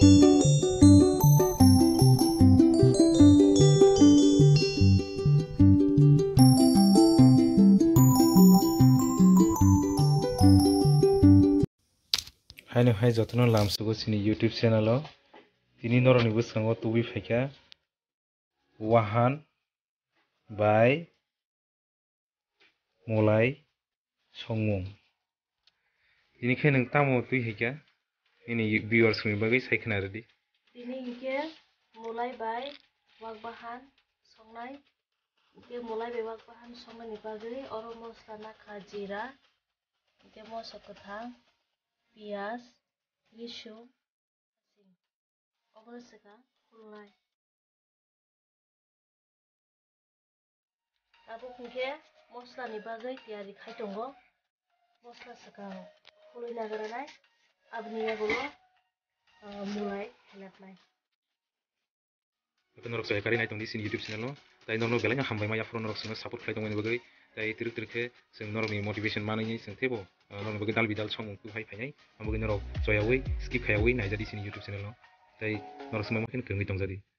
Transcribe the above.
Hai no hai jotono lamsugo sini YouTube channel o tini noroni bwskango tubi faika wahan bai molai songmung tini khe nung tamo tui haika ini viewers ni bagui saikna redi tini hingke molai bai wakbahan songnai hingke molai bai wakbahan songnai ni bagui oro mosla nakha jira hingke moso kwthang piyas yesung oboni swkang khulnai abo hingke mosla ni bagui tiyari khai tongo mosla swkang khului nagranai aboni yago molai helatnai norok sai kari nai tongdi sini YouTube channel o tai norok belai hambai maya phone norok sing support khai tongmani bagui tai tirik tirik khe sing norok ni motivation manai sing thebo norok bagui dal bidal songmung tu hai phainai amogui norok joyawi skip khaiyawi naijadi sini YouTube channel o tai norok swngma khe kwngwi tongjadi.